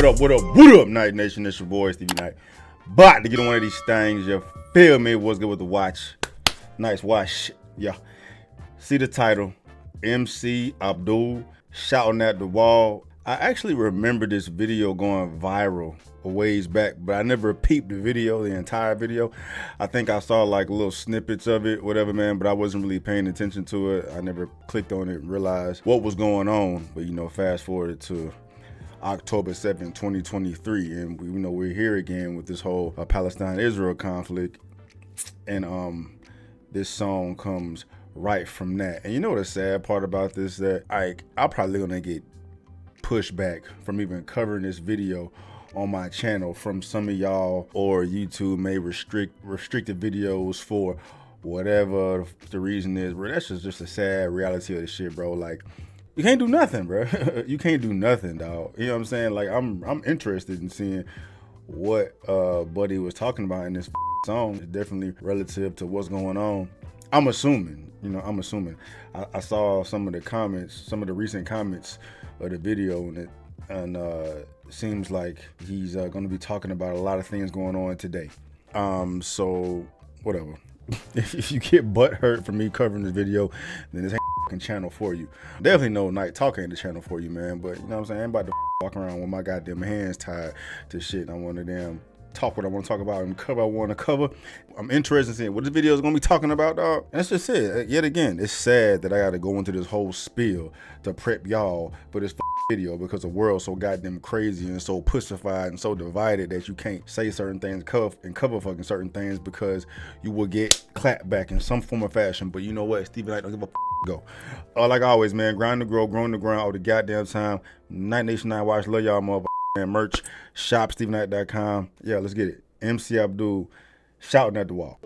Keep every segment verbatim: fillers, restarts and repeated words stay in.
up, what up, what up, Night Nation? It's your boy, Stevie Knight. About to get on one of these things, you feel me? What's good with the watch? Nice watch, yeah. See the title, M C Abdul, shouting at the wall. I actually remember this video going viral a ways back, but I never peeped the video, the entire video. I think I saw like little snippets of it, whatever, man, but I wasn't really paying attention to it. I never clicked on it and realized what was going on. But, you know, fast forward to October seventh, twenty twenty-three, and we, you know, we're here again with this whole uh, Palestine-Israel conflict, and um, this song comes right from that. And you know the sad part about this, that I, I'm probably gonna get pushback from even covering this video on my channel from some of y'all, or YouTube may restrict restricted videos for whatever the reason is, bro. That's just, just a sad reality of the shit, bro. Like, you can't do nothing, bro. You can't do nothing, dog. You know what I'm saying? Like, I'm I'm interested in seeing what uh Buddy was talking about in this song. It's definitely relative to what's going on. I'm assuming, you know, I'm assuming. I, I saw some of the comments, some of the recent comments of the video, and it and uh seems like he's uh, going to be talking about a lot of things going on today. Um, so whatever. If you get butt hurt from me covering this video, then this ain't channel for you. Definitely no Night Talk ain't the channel for you, man. But you know what I'm saying? I'm about to walk around with my goddamn hands tied to shit. I want to damn talk what I want to talk about and cover I want to cover. I'm interested in seeing what this video is going to be talking about, dog. That's just it. Yet again, it's sad that I got to go into this whole spiel to prep y'all for this video, because the world's so goddamn crazy and so pussified and so divided that you can't say certain things cover and cover fucking certain things, because you will get clapped back in some form or fashion. But you know what? Stevie Knight don't give a go. Uh, like always, man, grind to grow, growing to ground all the goddamn time. Night Nation, Night Watch, love y'all, motherfucker. Man, merch, shop, stevie knight dot com. Yeah, let's get it. M C Abdul, shouting at the wall.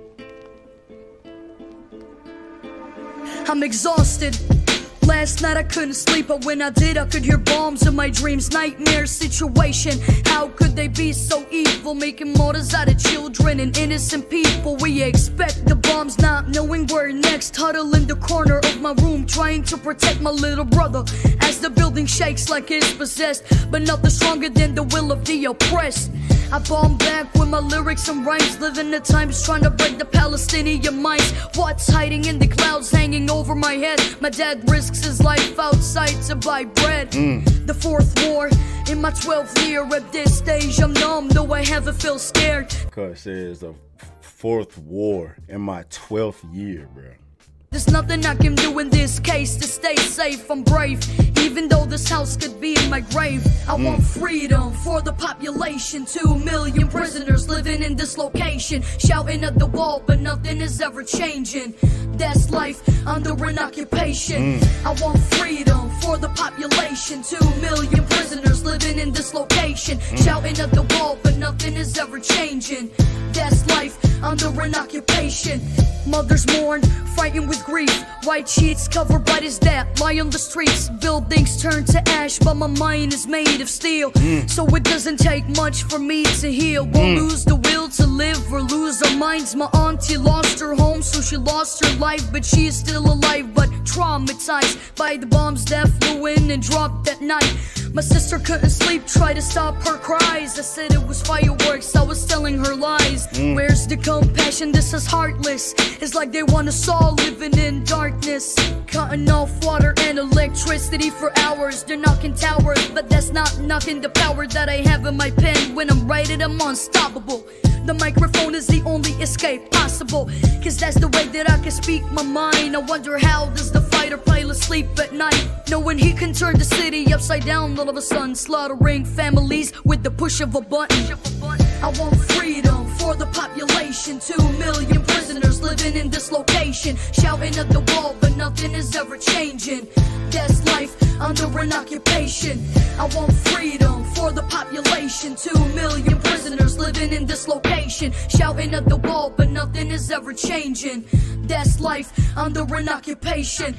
I'm exhausted. Last night I couldn't sleep, but when I did, I could hear bombs in my dreams. Nightmare situation. How could they be so evil, making martyrs out of children and innocent people? We expect the bombs, not knowing where next. Huddle in the corner of my room, trying to protect my little brother as the building shakes like it's possessed. But nothing stronger than the will of the oppressed. I bomb back with my lyrics and rhymes, living the times trying to break the Palestinian minds. What's hiding in the clouds hanging over my head? My dad risks his life outside to buy bread. Mm. The fourth war in my twelfth year. At this stage I'm numb, though I haven't feel scared. Cause it says the fourth war in my twelfth year, bro. There's nothing I can do in this case to stay safe. I'm brave, even though this house could be in my grave. I mm. want freedom for the population. Two million prisoners living in this location, shouting at the wall, but nothing is ever changing. That's life under an occupation. Mm. I want freedom for the population. Two million prisoners living in this location, mm. shouting at the wall, but nothing is ever changing. That's life under an occupation. Mothers mourn, frightened with grief. White sheets covered by his dad lie on the streets. Buildings turn to ash, but my mind is made of steel. Mm. So it doesn't take much for me to heal. Won't mm. lose the will to live or lose our minds. My auntie lost her home, so she lost her life, but she is still alive, but traumatized by the bombs that flew in and dropped that night. My sister couldn't sleep, tried to stop her cries. I said it was fireworks, I was telling her lies. Mm. Where's the compassion? This is heartless. It's like they want us all living in darkness, cutting off water and electricity for hours. They're knocking towers, but that's not knocking the power that I have in my pen. When I'm writing, I'm unstoppable. The microphone is the only escape possible, cause that's the way that I can speak my mind. I wonder, how does the fighter pilot sleep at night, knowing he can turn the city upside down all of a sudden, slaughtering families with the push of a button. I want freedom for the population. Two million prisoners living in this location, shouting at the wall, but nothing is ever changing. That's life under an occupation. I want freedom for the population. Two million prisoners living in this location, shouting at the wall, but nothing is ever changing. That's life under an occupation.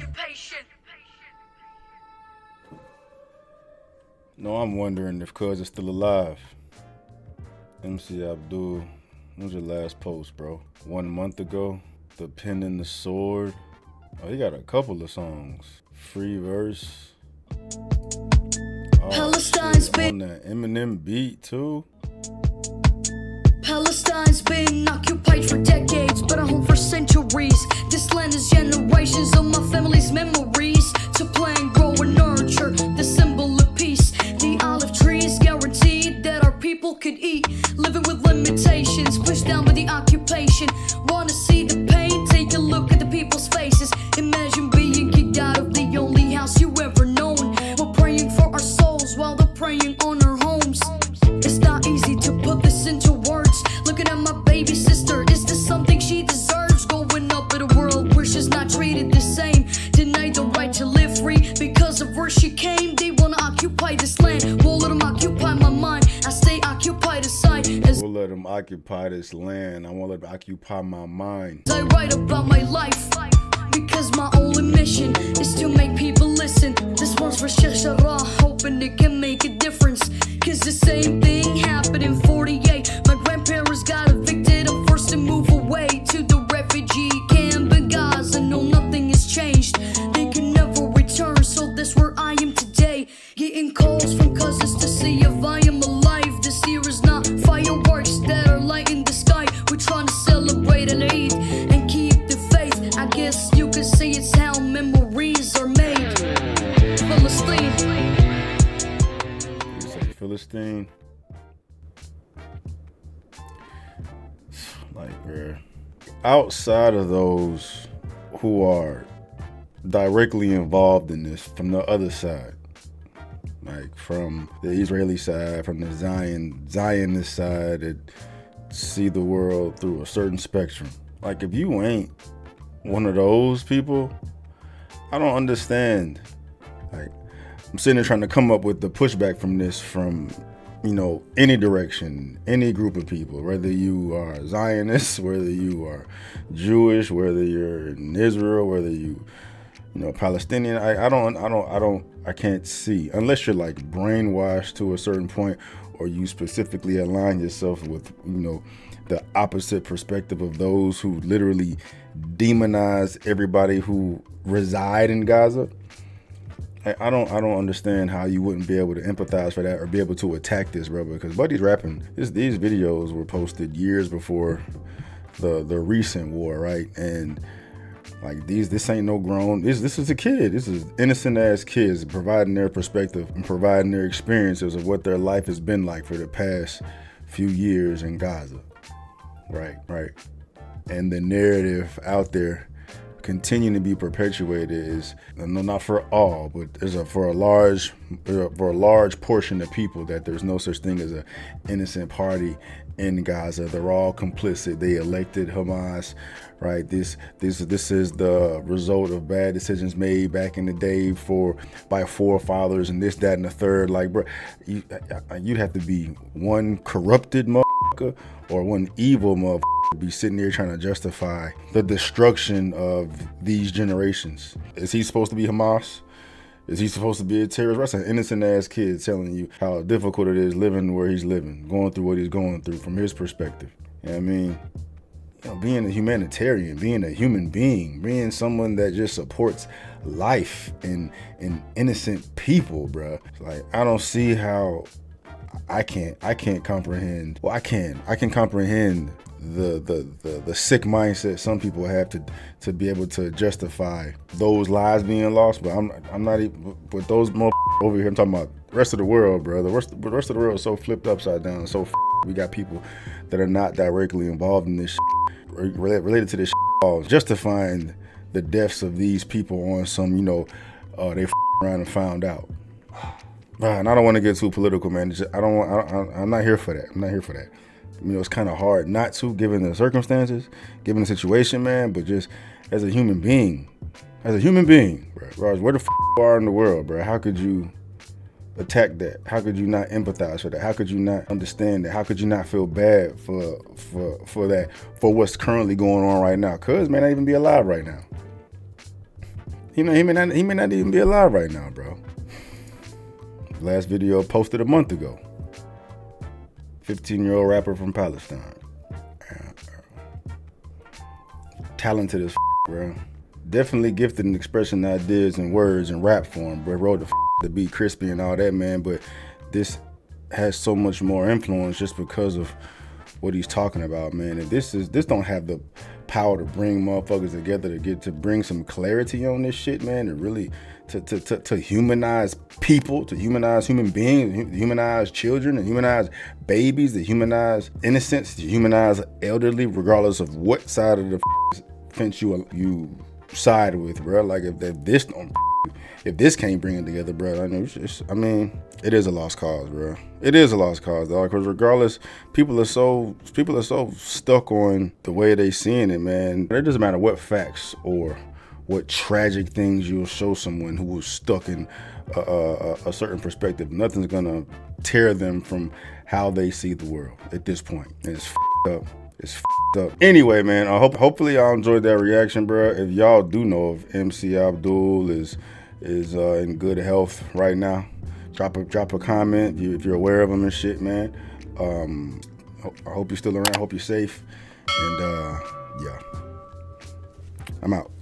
No, I'm wondering if Cuz is still alive. M C Abdul, when was your last post, bro? One month ago? The Pen and the Sword. Oh, he got a couple of songs. Free Verse. Palestine's shit, been on that Eminem beat too. Palestine's been occupied for decades, but a home for centuries. This land is generations of my family's memories. To plant, grow, and nurture the symbol of peace. The olive trees guaranteed that our people could eat. Living with limitations, pushed down by the occupation. Wanna see the pain? Take a look at the people's faces. Imagine being kicked out of the only house you ever known. We're praying for our souls while they're preying on our homes. It's not easy to put this into words. Looking at my baby sister, is this something she deserves? Growing up in a world where she's not treated the same, denied the right to live free because of where she came. They wanna occupy this land, won't let them occupy my mind. I stay occupied aside as We'll let them occupy this land. I won't let them occupy my mind. I write about my life, because my only mission is to make people listen. This one's for Sheikh Shara, hoping it can make a difference. Cause the same thing happened in forty-eight. My grandparents got evicted and forced to move away to the refugee camp in Gaza. No, nothing has changed. They can never return, so that's where I am today. Getting calls from cousins to see if I am alive. This year is not fireworks that are lighting the sky. We're trying to celebrate an Eid and keep the faith. I guess you could say it's how memories are made. Palestine. Philistine. Like, bruh, outside of those who are directly involved in this from the other side, like from the Israeli side, from the Zion Zionist side, that see the world through a certain spectrum. Like, if you ain't one of those people, I don't understand. Like, I'm sitting there trying to come up with the pushback from this from, you know, any direction, any group of people, whether you are Zionists, whether you are Jewish, whether you're in Israel, whether you, you know, Palestinian. I, I don't, I don't, I don't, I can't see, unless you're like brainwashed to a certain point, or you specifically align yourself with, you know, the opposite perspective of those who literally demonize everybody who reside in Gaza. I don't I don't understand how you wouldn't be able to empathize for that or be able to attack this, brother. Because Buddy's rapping. This, these videos were posted years before the the recent war, right? And like these, this ain't no grown. This this is a kid. This is innocent ass kids providing their perspective and providing their experiences of what their life has been like for the past few years in Gaza, right? Right. And the narrative out there continuing to be perpetuated is, no, not for all, but there's a for a large for a large portion of people, that there's no such thing as a innocent party in Gaza. They're all complicit. They elected Hamas, right? This this this is the result of bad decisions made back in the day for by forefathers and this, that, and the third. Like, bro, you, you'd have to be one corrupted motherfucker or one evil motherfucker be sitting there trying to justify the destruction of these generations. Is he supposed to be Hamas? Is he supposed to be a terrorist? That's an innocent ass kid telling you how difficult it is living where he's living, going through what he's going through from his perspective. You know what I mean? You know, being a humanitarian, being a human being, being someone that just supports life and and innocent people, bruh. Like, I don't see how I can't I can't comprehend. Well, I can. I can comprehend the the the, the sick mindset some people have to to be able to justify those lives being lost. But I'm I'm not even with those more over here. I'm talking about the rest of the world, bro. The rest, the rest of the world is so flipped upside down. So we got people that are not directly involved in this related to this justifying the deaths of these people on some, you know, uh, they around and found out. And I don't want to get too political, man. Just, I don't want. I, I'm not here for that. I'm not here for that. You know, it's kind of hard not to, given the circumstances, given the situation, man. But just as a human being, as a human being, bro, Raj, where the f you are in the world, bro? How could you attack that? How could you not empathize for that? How could you not understand that? How could you not feel bad for for for that, for what's currently going on right now? Cuz may not even be alive right now. You know, he may not he may not even be alive right now, bro. Last video posted a month ago. fifteen year old rapper from Palestine. Talented as f, bro. Definitely gifted in expressing ideas and words in rap form, bro. Wrote the f to be crispy and all that, man. But this has so much more influence just because of what he's talking about, man. And this is this don't have the power to bring motherfuckers together to get to bring some clarity on this shit, man. To really to to to, to humanize people, to humanize human beings, to humanize children, to humanize babies, to humanize innocents, to humanize elderly, regardless of what side of the fence you you side with, bro. Like if, if this don't, if this can't bring it together, bro, I know. It's just, I mean, it is a lost cause, bro. It is a lost cause, dog. Because regardless, people are so people are so stuck on the way they seeing it, man. It doesn't matter what facts or what tragic things you'll show someone who was stuck in a, a, a certain perspective. Nothing's gonna tear them from how they see the world at this point. And it's f***ed up. It's f***ed up. Anyway, man, I hope hopefully y'all enjoyed that reaction, bro. If y'all do know if M C Abdul is is uh, in good health right now, drop a drop a comment if, you, if you're aware of him and shit, man. Um, I hope you're still around. I hope you're safe. And uh, yeah, I'm out.